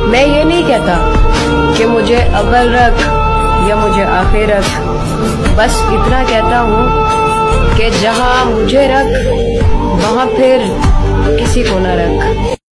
मैं ये नहीं कहता कि मुझे अव्वल रख या मुझे आखिर रख, बस इतना कहता हूँ कि जहाँ मुझे रख वहाँ फिर किसी को न रख।